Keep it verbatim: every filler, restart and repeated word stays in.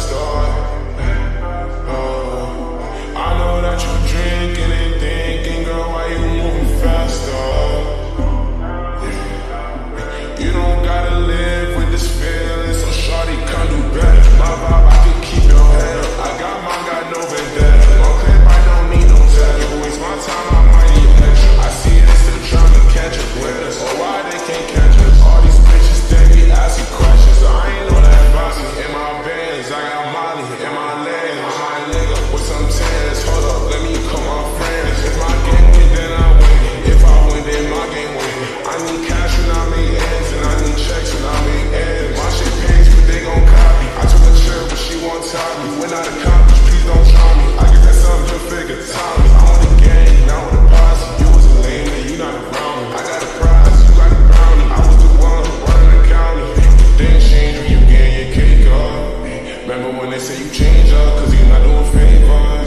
faster. Oh, I know that you drinking and thinking, girl, why you moving faster? Yeah. You don't gotta live with this feeling, so shawty, come do better. My vibe, I can keep your head up. I got mine, got no vendetta. On clip, I don't need no tell. You waste my time, I might need extra. I see they still trying to catch up with us. Oh, why they can't catch us? All these bitches, they be asking questions. So I ain't know that about me. In my bands, I got Molly. In my legs, I'm my nigga with some tens. Hold up, let me call my friends. If my game win, then I win. If I win, then my game win. I need cash when I make ends, and I need checks when I make ends. My shit pays, but they gon' copy. I took a chair, but she won't top me. When I accomplish, please don't try me. I get that something to figure, Tommy. I'm on the gang, now with the posse. You was a lame man, you not around me. I got a prize, you got a brownie. I was the one who running the county. Things change when you get your cake up. Remember when they say you change up, cause you not doing favors.